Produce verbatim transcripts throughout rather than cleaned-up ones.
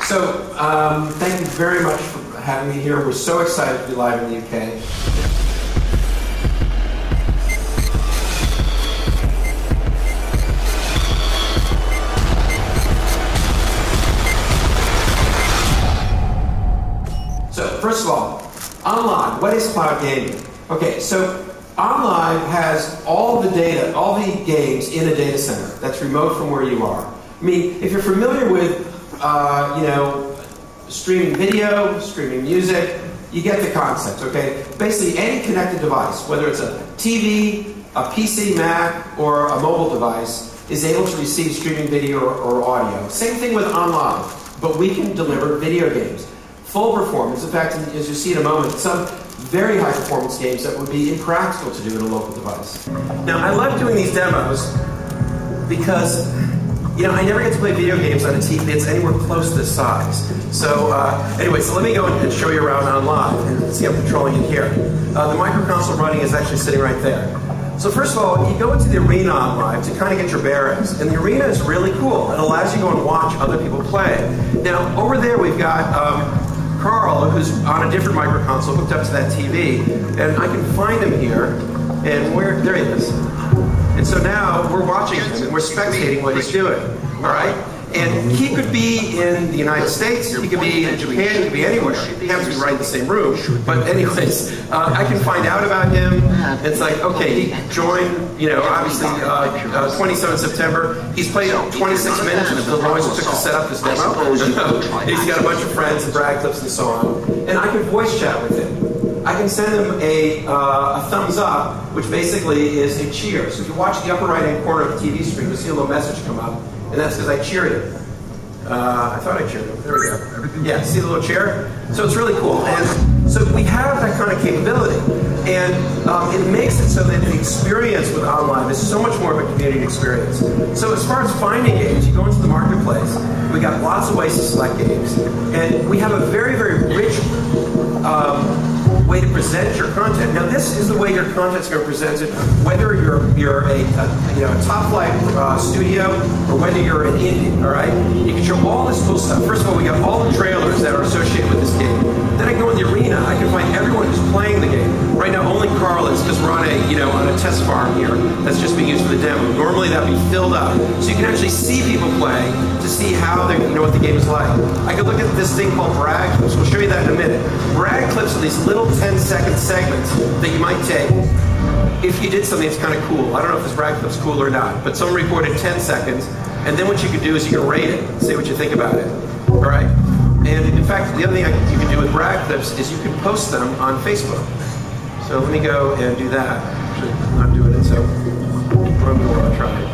So, um, thank you very much for having me here. We're so excited to be live in the U K. So, first of all, OnLive, what is cloud gaming? Okay, so OnLive has all the data, all the games in a data center that's remote from where you are. I mean, if you're familiar with, uh, you know, streaming video, streaming music, you get the concept, okay? Basically, any connected device, whether it's a T V, a P C, Mac, or a mobile device, is able to receive streaming video or, or audio. Same thing with OnLive, but we can deliver video games. Full performance. In fact, as you see in a moment, some very high performance games that would be impractical to do in a local device. Now, I love doing these demos because, you know, I never get to play video games on a T V that's anywhere close to this size. So, uh, anyway, so let me go and show you around OnLive and see I'm controlling it here. Uh, the micro console running is actually sitting right there. So first of all, you go into the arena OnLive to kind of get your bearings. And the arena is really cool. It allows you to go and watch other people play. Now, over there we've got um, Carl, who's on a different micro console, hooked up to that T V, and I can find him here, and where, there he is. And so now we're watching him, and we're spectating what he's doing, all right? And he could be in the United States, he could be in Japan, he could be anywhere. He happens to be right in the same room, but anyways, uh, I can find out about him. It's like, okay, he joined, you know, obviously uh, uh, twenty-seventh of September. He's played twenty-six minutes in Illinois, it took to set up this demo. He's got a bunch of friends and brag clips and so on. And I can voice chat with him. I can send him a, uh, a thumbs up, which basically is a cheer. So if you watch the upper right-hand corner of the T V screen, you'll see a little message come up. And that's because I cheered him. Uh, I thought I cheered him. There we go. Yeah, see the little chair? So it's really cool. And so we have that kind of capability. And um, it makes it so that the experience with OnLive is so much more of a community experience. So as far as finding games, you go into the marketplace, we got lots of ways to select games. And we have a very, very rich um, way to present your content. Now, this is the way your content's going to present it, whether you're you're a, a you know a top flight uh, studio or whether you're an indie. All right, you can show all this cool stuff. First of all, we got all the trailers that are associated with this game. Then I can go in the arena. I can find everyone who's playing the game. Right now, only Carl is because we're on a you know on a test farm here that's just being used for the demo. Normally, that'd be filled up, so you can actually see people play to see how they you know what the game is like. I could look at this thing called brag clips. We'll show you that in a minute. Brag clips are these little ten second segments that you might take if you did something that's kind of cool. I don't know if this brag clip's cool or not, but someone recorded ten seconds, and then what you can do is you can rate it, say what you think about it. All right? And in fact, the other thing I, you can do with brag clips is you can post them on Facebook. So let me go and do that. Actually, I'm not doing it, so I'm going to try it.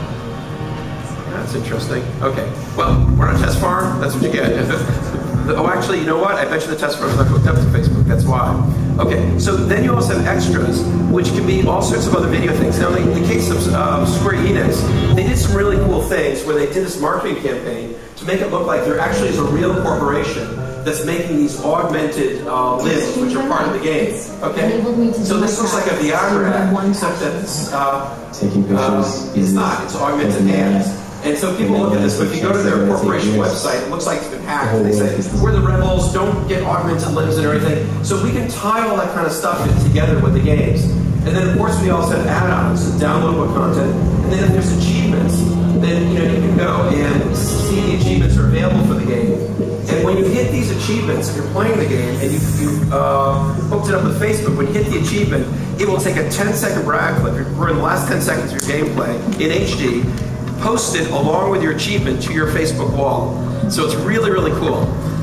That's interesting. Okay. Well, we're on a test farm. That's what you get. Oh, actually, you know what? I bet you the test farm is not hooked up to Facebook. That's why. Okay. So then you also have extras, which can be all sorts of other video things. Now, in the case of uh, Square Enix, they did some really cool things where they did this marketing campaign to make it look like there actually is a real corporation that's making these augmented uh, limbs, which are part of the game. Okay. So this looks like a Viagra ad, except that it's, uh, taking pictures. Uh, it's not. It's augmented hands. And so people look at this, but if you go to their corporation website, it looks like it's been hacked. And they say, we're the rebels, don't get augmented limbs and everything. So we can tie all that kind of stuff in together with the games. And then, of course, we also have add-ons, downloadable content. And then if there's achievements, then you know you can go and see the achievements are available for the game. And when you hit these achievements, if you're playing the game and you've, you've uh, hooked it up with Facebook, when you hit the achievement, it will take a ten second brag clip, or in the last ten seconds of your gameplay, in H D, post it along with your achievement to your Facebook wall. So it's really, really cool.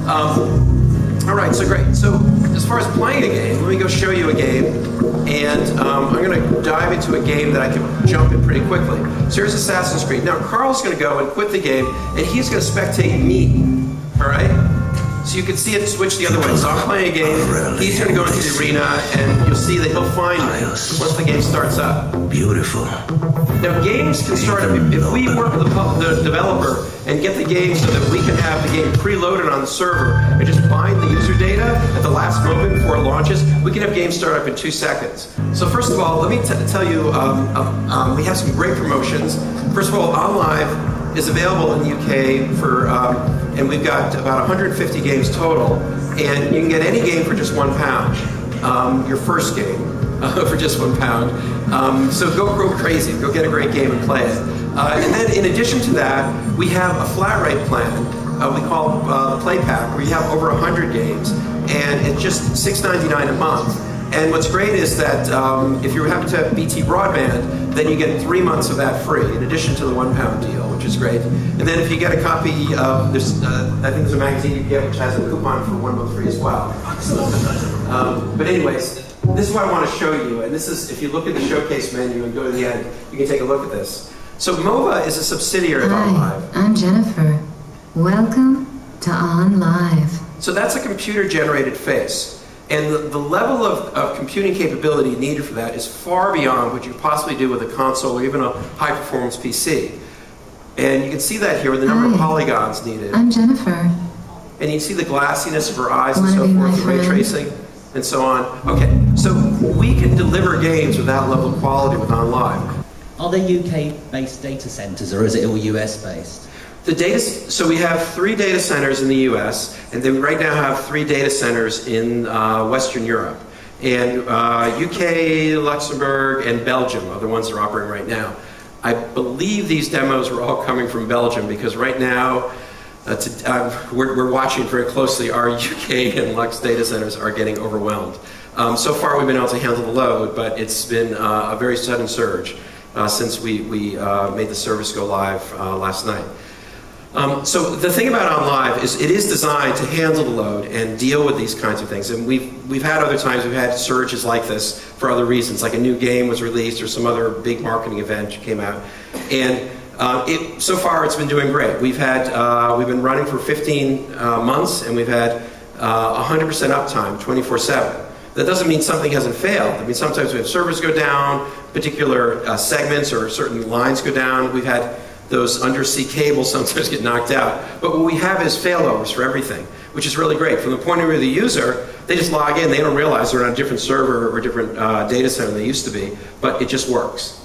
Um, all right, so great. So as far as playing a game, let me go show you a game. And um, I'm going to dive into a game that I can jump in pretty quickly. So here's Assassin's Creed. Now Carl's going to go and quit the game, and he's going to spectate me. All right? So you can see it switch the other way. So I'm playing a game, he's going to go into the arena, and you'll see that he'll find me once the game starts up. Beautiful. Now games can start up, if we work with the, the developer and get the game so that we can have the game preloaded on the server and just bind the user data at the last moment before it launches, we can have games start up in two seconds. So first of all, let me t tell you, um, um, we have some great promotions. First of all, OnLive is available in the U K for um, and we've got about one hundred fifty games total, and you can get any game for just one pound. Um, your first game uh, for just one pound. Um, so go go crazy, go get a great game and play it. Uh, and then in addition to that, we have a flat rate plan uh, we call uh, Play Pack, where you have over one hundred games, and it's just six ninety-nine a month. And what's great is that um, if you happen to have B T broadband, then you get three months of that free, in addition to the one pound deal, which is great. And then if you get a copy of, there's, uh, I think there's a magazine you can get which has a coupon for one month free as well. um, but anyways, this is what I want to show you. And this is, if you look at the showcase menu and go to the end, you can take a look at this. So MOVA is a subsidiary of OnLive. Hi, I'm Jennifer. Welcome to OnLive. So that's a computer-generated face. And the, the level of, of computing capability needed for that is far beyond what you could possibly do with a console or even a high-performance P C. And you can see that here with the number Hi, of polygons needed. I'm Jennifer. And you can see the glassiness of her eyes and Wanna so be forth, my the ray friend? tracing, and so on. Okay, so we can deliver games with that level of quality with OnLive. Are they U K-based data centers, or is it all U S-based? The data, so we have three data centers in the U S, and then we right now have three data centers in uh, Western Europe. And uh, U K, Luxembourg, and Belgium are the ones that are operating right now. I believe these demos were all coming from Belgium, because right now, uh, to, uh, we're, we're watching very closely. Our U K and Lux data centers are getting overwhelmed. Um, so far we've been able to handle the load, but it's been uh, a very sudden surge uh, since we, we uh, made the service go live uh, last night. Um, so the thing about OnLive is it is designed to handle the load and deal with these kinds of things. And we've, we've had other times, we've had surges like this for other reasons, like a new game was released or some other big marketing event came out. And uh, it, so far it's been doing great. We've, had, uh, we've been running for fifteen uh, months, and we've had uh, one hundred percent uptime, twenty-four seven. That doesn't mean something hasn't failed. I mean, sometimes we have servers go down, particular uh, segments or certain lines go down. We've had those undersea cables sometimes get knocked out. But what we have is failovers for everything, which is really great. From the point of view of the user, they just log in, they don't realize they're on a different server or a different uh, data center than they used to be, but it just works.